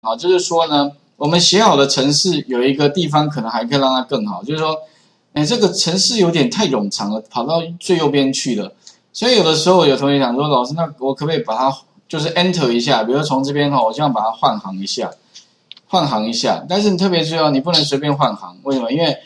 啊，就是说呢，我们写好的程式有一个地方可能还可以让它更好，就是说，这个程式有点太冗长了，跑到最右边去了。所以有的时候有同学想说，老师，那我可不可以把它就是 enter 一下，比如说从这边我希望把它换行一下，但是你特别注意哦，你不能随便换行，为什么？因为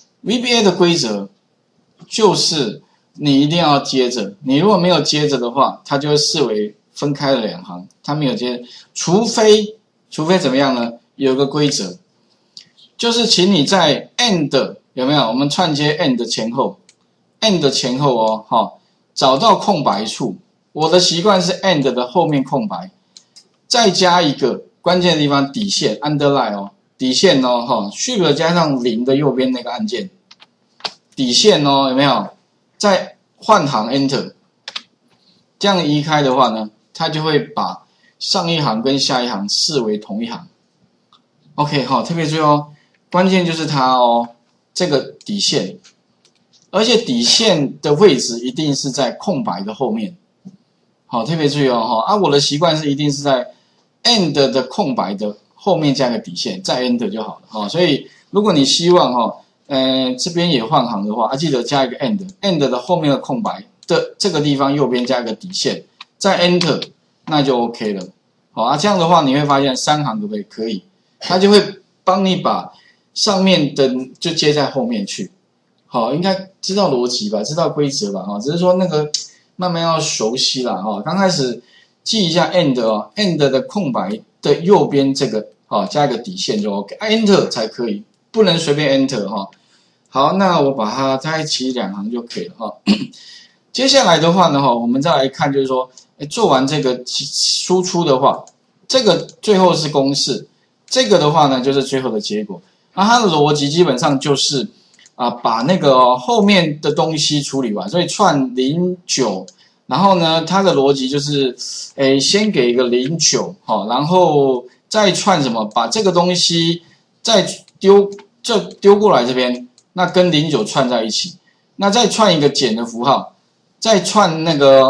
VBA 的规则就是你一定要接着，你如果没有接着的话，它就会视为分开了两行，它没有接着，除非怎么样呢？有个规则，就是请你在 end 有没有？我们串接 end 前后哦，找到空白处。我的习惯是 end 的后面空白，再加一个关键的地方底线 underline 哦，底线哦，shift 加上0的右边那个按键，底线哦，有没有？再换行 enter， 这样移开的话呢，它就会把上一行跟下一行视为同一行。OK 特别注意哦，关键就是它哦，这个底线，而且底线的位置一定是在空白的后面。特别注意哦我的习惯是一定是在 end 的空白的后面加个底线，再 enter 就好了所以如果你希望这边也换行的话记得加一个 end 的后面的空白的这个地方右边加一个底线，再 enter 那就 OK 了。这样的话你会发现3行可不可以？可以，它就会帮你把上面的就接在后面去。应该知道逻辑吧，知道规则吧只是说那个慢慢要熟悉啦刚开始记一下 end end 的空白的右边这个加一个底线就 OK， enter 才可以，不能随便 enter 好，那我把它在一起2行就可以了接下来的话呢我们再来看，就是说做完这个输出的话，这个最后是公式，这个的话呢就是最后的结果。它的逻辑基本上就是把那个后面的东西处理完，所以串09，然后呢，它的逻辑就是先给一个09然后再串什么，把这个东西再丢过来这边，那跟09串在一起，那再串一个减的符号，再串那个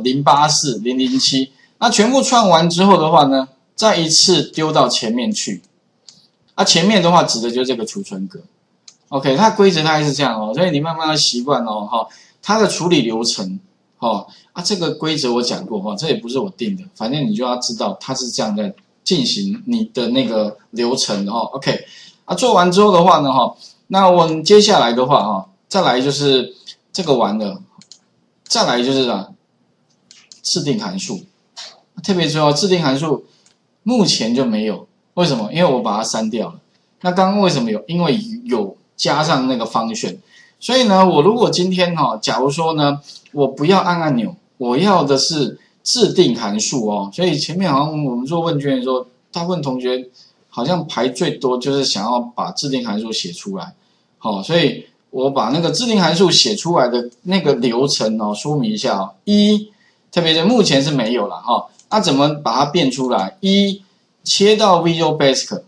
084、007，那全部串完之后的话呢，再一次丢到前面去。前面的话指的就是这个储存格。OK， 它规则大概是这样所以你慢慢要习惯它的处理流程这个规则我讲过这也不是我定的，反正你就要知道它是这样在进行你的那个流程的OK， 做完之后的话呢那我们接下来的话再来就是这个完了，再来就是制定函数，特别说制定函数目前就没有，为什么？因为我把它删掉了。那刚刚为什么有？因为有加上那个function，所以呢，我如果今天假如说呢，我不要按按钮，我要的是制定函数所以前面好像我们做问卷的时候，大部分同学好像排最多就是想要把制定函数写出来，所以我把那个制定函数写出来的那个流程说明一下特别是目前是没有了那怎么把它变出来？切到 Visual Basic，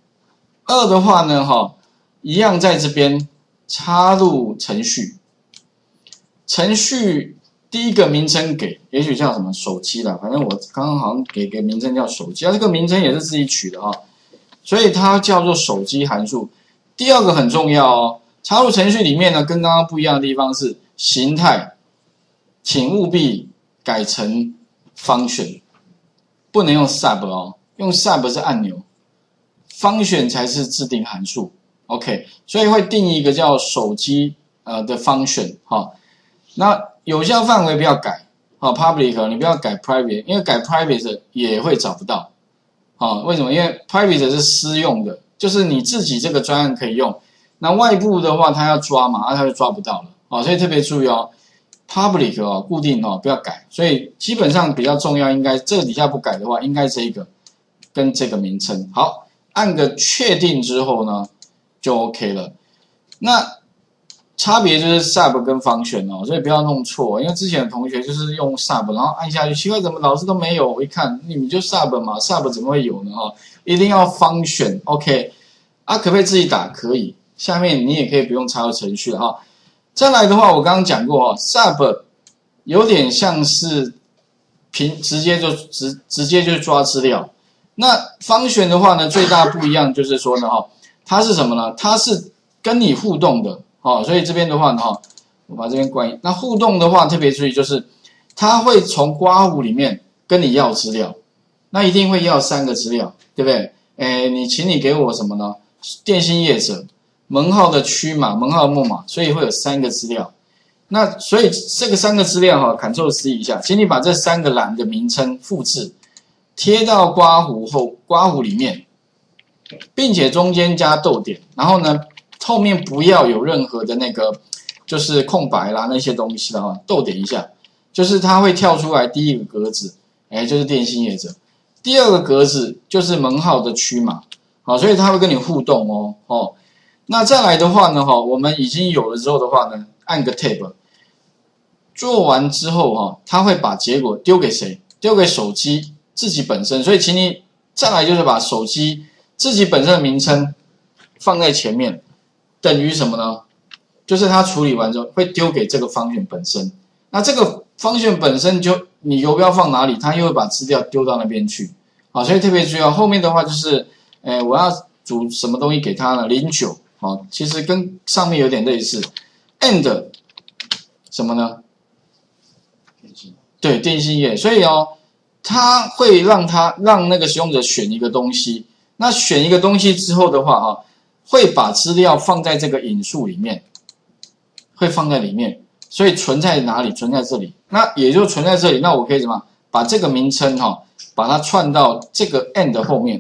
2的话呢一样在这边插入程序，程序第一个名称给，也许叫什么手机啦，反正我刚刚好像给个名称叫手机，这个名称也是自己取的所以它叫做手机函数。第二个很重要插入程序里面呢，跟刚刚不一样的地方是形态，请务必改成 function， 不能用 sub 用 sub 是按钮，function 才是制定函数。OK， 所以会定义一个叫手机的 function 那有效范围不要改public 你不要改 private， 因为改 private 也会找不到为什么？因为 private 是私用的，就是你自己这个专案可以用，那外部的话它要抓嘛，它就抓不到了所以特别注意public 固定不要改，所以基本上比较重要，应该这个底下不改的话，应该这一个跟这个名称好，按个确定之后呢就 OK 了。那差别就是 sub 跟 function 所以不要弄错，因为之前的同学就是用 sub， 然后按下去，奇怪怎么老师都没有？我一看你们就 sub 嘛 ，sub 怎么会有呢一定要 function OK 可不可以自己打？可以，下面你也可以不用插入程序了再来的话，我刚刚讲过sub 有点像是直接就抓资料， 那function的话呢，最大不一样就是说呢，它是什么呢？它是跟你互动的，所以这边的话呢，我把这边关闭。那互动的话，特别注意就是，它会从刮弧里面跟你要资料，那一定会要3个资料，对不对？请你给我什么呢？电信业者、门号的区码、门号的末码，所以会有3个资料。那所以这个3个资料Ctrl+C 一下，请你把这3个栏的名称复制，贴到刮弧里面，并且中间加逗点，然后呢，后面不要有任何的那个就是空白啦那些东西的逗点一下，就是它会跳出来第一个格子，就是电信业者，第二个格子就是门号的区码，所以它会跟你互动哦。那再来的话呢，我们已经有了之后的话呢，按个 Tab， 做完之后它会把结果丢给谁？丢给手机自己本身，所以请你再来就是把手机自己本身的名称放在前面，等于什么呢？就是它处理完之后会丢给这个function本身。那这个function本身就你游标放哪里，它又会把资料丢到那边去。所以特别注意后面的话就是，我要组什么东西给它呢？09，其实跟上面有点类似。and 什么呢？对，电信业，所以它会让那个使用者选一个东西，那选一个东西之后的话会把资料放在这个引数里面，会放在里面，所以存在哪里？存在这里，那也就存在这里。那我可以怎么把这个名称把它串到这个 and 后面？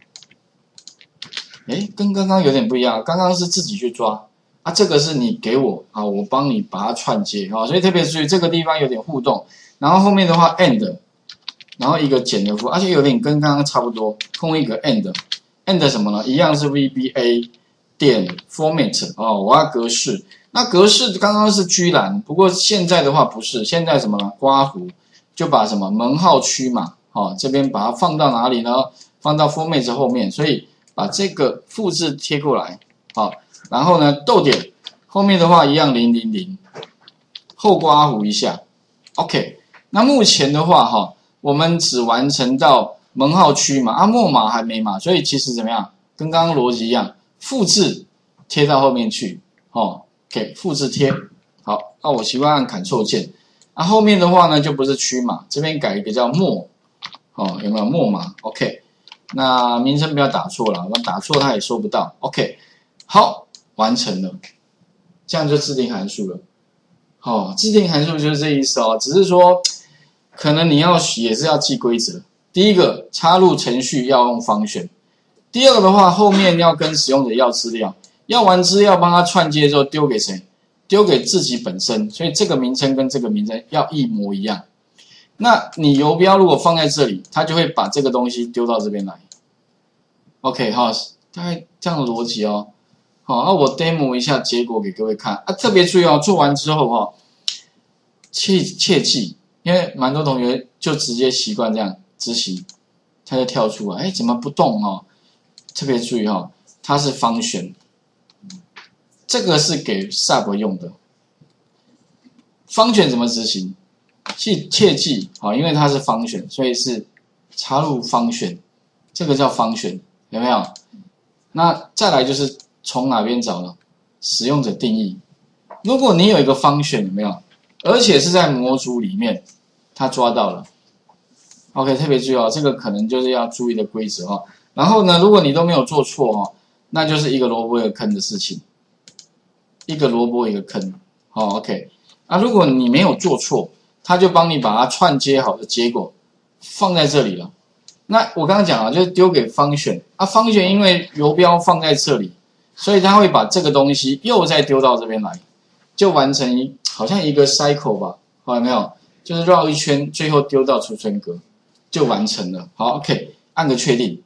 跟刚刚有点不一样，刚刚是自己去抓这个是你给我我帮你把它串接所以特别注意这个地方有点互动。然后后面的话 and， 然后一个减的符，而且有点跟刚刚差不多，空一个 and 什么呢？一样是 VBA 点 format 我要格式。那格式刚刚是居栏，不过现在的话不是，现在什么呢？刮弧就把什么门号区码这边把它放到哪里呢？放到 format 后面，所以把这个复制贴过来然后呢逗点后面的话一样000，后刮弧一下 ，OK。那目前的话我们只完成到门号区码末码还没嘛，所以其实怎么样？跟刚刚逻辑一样，复制贴到后面去，OK， 复制贴。好，那我习惯按 Ctrl 键。后面的话呢就不是区码，这边改一个叫末，有没有末码 ？OK， 那名称不要打错了，我打错它也收不到。OK， 好，完成了，这样就制定函数了。制定函数就是这意思只是说可能你也是要记规则。第一个，插入程序要用function。第二个的话，后面要跟使用者要资料，要完资料帮他串接之后丢给谁？丢给自己本身。所以这个名称跟这个名称要一模一样。那你游标如果放在这里，它就会把这个东西丢到这边来。OK 大概这样的逻辑那我 demo 一下结果给各位看特别注意做完之后切记，因为蛮多同学就直接习惯这样执行，它就跳出来，怎么不动特别注意它是function，这个是给 sub 用的。function 怎么执行？切记因为它是function，所以是插入function，这个叫function，有没有？那再来就是从哪边找呢？使用者定义。如果你有一个function，有没有？而且是在模组里面，它抓到了。OK， 特别注意这个可能就是要注意的规则然后呢，如果你都没有做错那就是一个萝卜一个坑的事情，一个萝卜一个坑。OK， 如果你没有做错，它就帮你把它串接好的结果放在这里了。那我刚刚讲就是丢给 function，function 因为游标放在这里，所以它会把这个东西又再丢到这边来，就完成好像一个 cycle 吧，有没有？就是绕一圈，最后丢到储存格，就完成了。好 ，OK， 按个确定，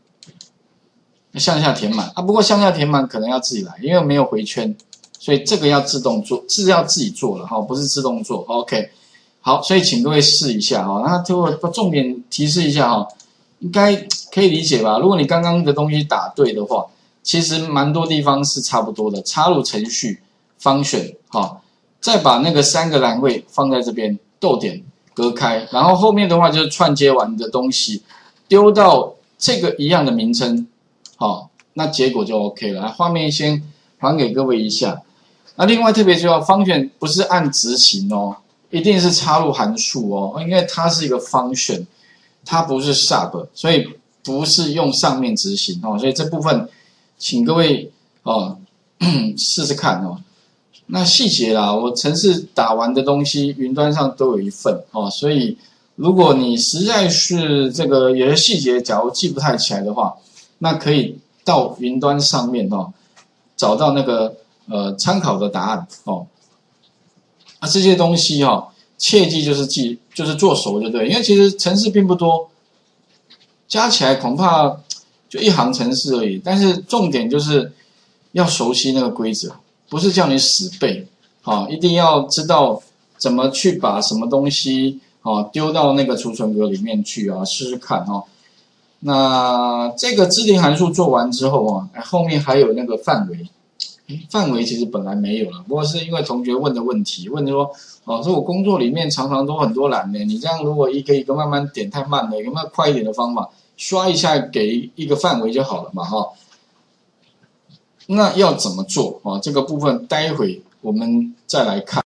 向下填满不过向下填满可能要自己来，因为没有回圈，所以这个要自动做，是要自己做了不是自动做。OK， 好，所以请各位试一下那最后重点提示一下应该可以理解吧？如果你刚刚的东西打对的话，其实蛮多地方是差不多的。插入程序 function 再把那个3个栏位放在这边，逗点隔开，然后后面的话就是串接完的东西丢到这个一样的名称，好，那结果就 OK 了。画面先还给各位一下。那另外特别注意，function 不是按执行哦，一定是插入函数哦，因为它是一个 function， 它不是 sub， 所以不是用上面执行哦。所以这部分请各位哦试试看哦。那细节啦，我程式打完的东西，云端上都有一份哦，所以如果你实在是这个有些细节，假如记不太起来的话，那可以到云端上面哦，找到那个参考的答案哦。那这些东西哦，切记就是做熟就对，因为其实程式并不多，加起来恐怕就一行程式而已，但是重点就是要熟悉那个规则。不是叫你死背，一定要知道怎么去把什么东西丢到那个储存格里面去啊，试试看哦。那这个支零函数做完之后啊，后面还有那个范围，范围其实本来没有了，不过是因为同学问的问题，问说说我工作里面常常都很多栏呢，你这样如果一个一个慢慢点太慢了，有没有快一点的方法？刷一下给一个范围就好了嘛那要怎么做啊？这个部分待会我们再来看。